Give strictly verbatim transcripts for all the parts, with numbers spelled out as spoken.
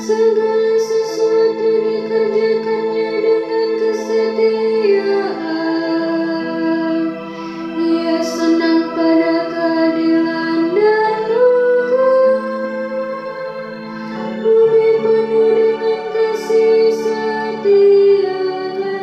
segala sesuatu dikerjakannya dengan kesetiaan. Ia senang pada keadilan dan hukum. Bumi penuh dengan kasih setianya.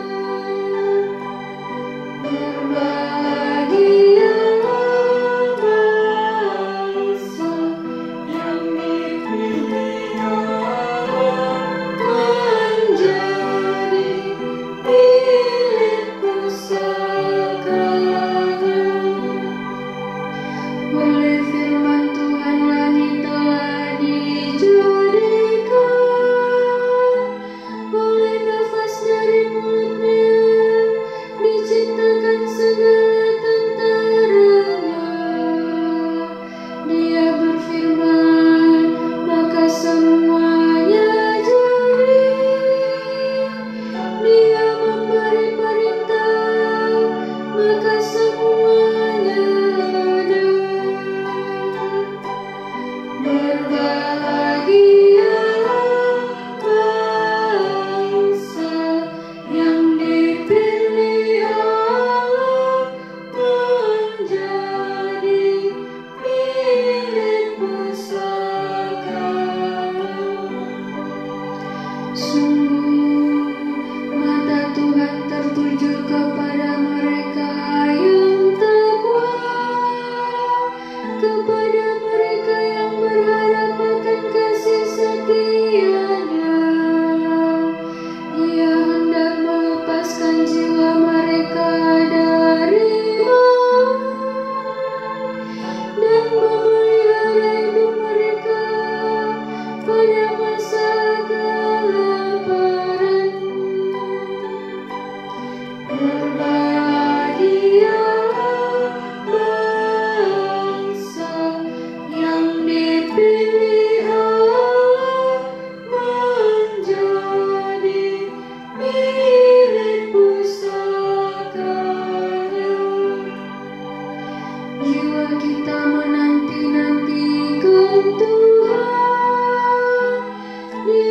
Berbahagialah bangsa yang dipilih Allah menjadi milik pusakanya. Oleh firman Tuhan langit telah dijadikan, oleh nafas dari mulutnya diciptakan segala tentaranya. Dia berfirman, maka semuanya jadi. Dia memberi perintah, maka semuanya ada. Berbahagialah bangsa yang dipilih Allah menjadi milik pusakanya. Sungguh mata Tuhan tertuju kepada mereka yang takwa, kepada mereka yang berharap akan kasih setianya. Ia hendak melepaskan jiwa mereka dari maut dan memelihara hidup mereka pada masa kelaparan. Berbahagialah bangsa yang dipilih Allah menjadi milik pusakanya. Jiwa kita menanti-nantikan Tuhan. Dia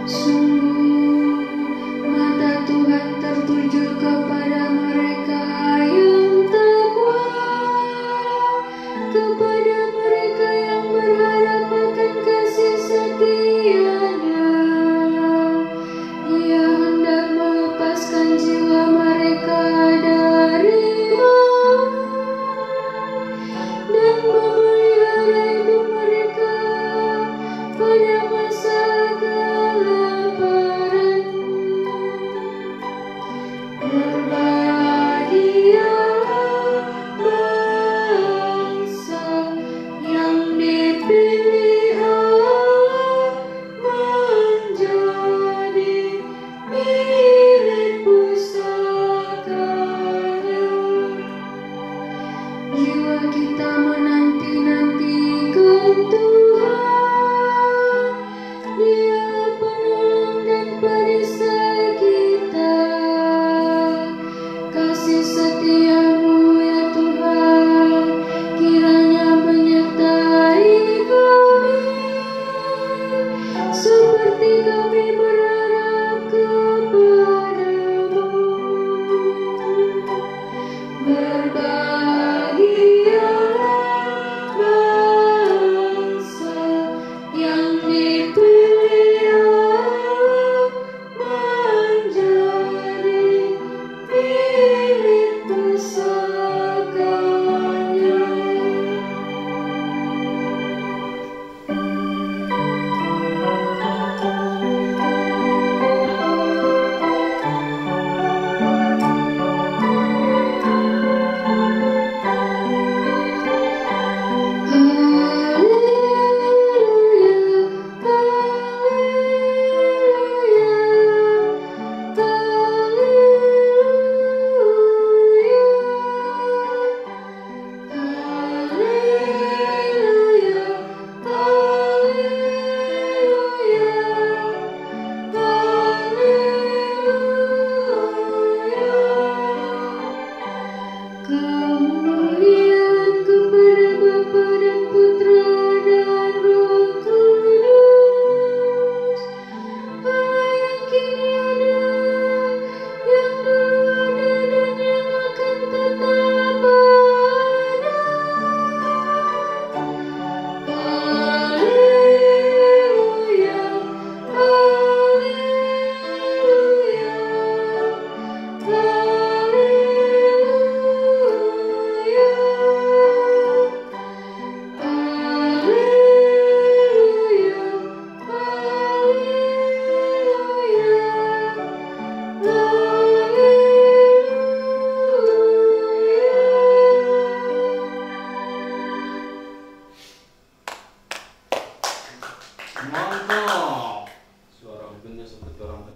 Sungguh, mata Tuhan tertuju kepada mereka yang takwa, kepada mereka yang berharap akan kasih setia-Nya. Ia hendak melepaskan jiwa mereka dari maut dan memelihara hidup mereka pada masa kelaparan. Berbahagialah bangsa yang dipilih Allah menjadi milik pusaka-Nya. Jiwa kita menanti-nantikan Tuhan, Dia penolong dan perisai kita. Kasih setia-Mu ya Tuhan, kiranya menyertai kami, seperti kami berharap kepada-Mu. Berbahagialah bangsa yang dipilih Allah menjadi milik pusaka-Nya. Kemuliaan kepada Bapa dan Putra dan Roh Kudus, Allah yang kini ada, yang dulu ada, dan yang akan tetap ada. Haleluya, haleluya, haleluya, haleluya, haleluya. Mantap.